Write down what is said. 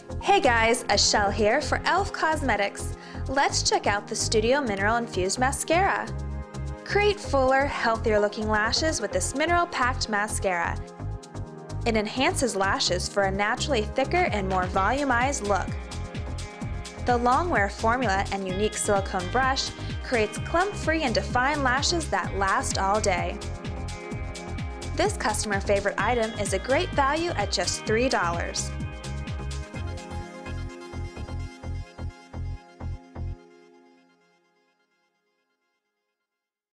Hey guys, Ashell here for e.l.f. Cosmetics. Let's check out the Studio Mineral Infused Mascara. Create fuller, healthier looking lashes with this mineral-packed mascara. It enhances lashes for a naturally thicker and more volumized look. The long-wear formula and unique silicone brush creates clump-free and defined lashes that last all day. This customer favorite item is a great value at just $3.